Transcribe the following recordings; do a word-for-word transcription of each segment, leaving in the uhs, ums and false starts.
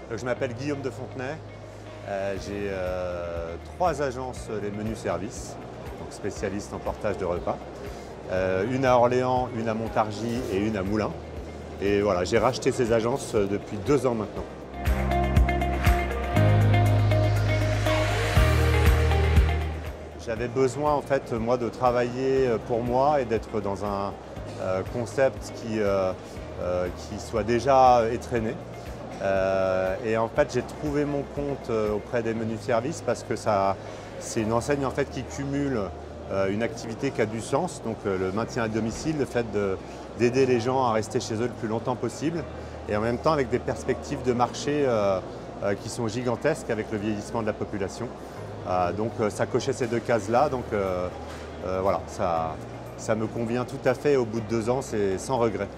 Donc, je m'appelle Guillaume de Fontenay. Euh, J'ai euh, trois agences les menus services, donc spécialistes en portage de repas. Euh, une à Orléans, une à Montargis et une à Moulins. Et voilà, j'ai racheté ces agences depuis deux ans maintenant. J'avais besoin en fait moi de travailler pour moi et d'être dans un euh, concept qui, euh, euh, qui soit déjà étraîné. Euh, et en fait j'ai trouvé mon compte auprès des menus services parce que c'est une enseigne en fait qui cumule euh, une activité qui a du sens, donc euh, le maintien à domicile, le fait d'aider les gens à rester chez eux le plus longtemps possible, et en même temps avec des perspectives de marché euh, euh, qui sont gigantesques avec le vieillissement de la population. Euh, donc euh, ça cochait ces deux cases-là, donc euh, euh, voilà, ça, ça me convient tout à fait. Au bout de deux ans, c'est sans regret.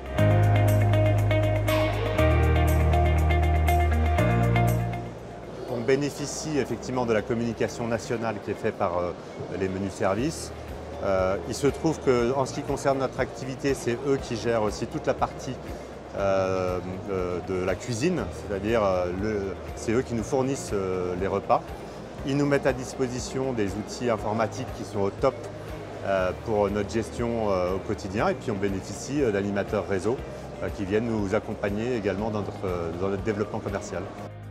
On bénéficie effectivement de la communication nationale qui est faite par euh, les menus services. Euh, il se trouve qu'en ce qui concerne notre activité, c'est eux qui gèrent aussi toute la partie euh, de la cuisine, c'est-à-dire euh, c'est eux qui nous fournissent euh, les repas. Ils nous mettent à disposition des outils informatiques qui sont au top euh, pour notre gestion euh, au quotidien, et puis on bénéficie euh, d'animateurs réseau euh, qui viennent nous accompagner également dans notre, dans notre développement commercial.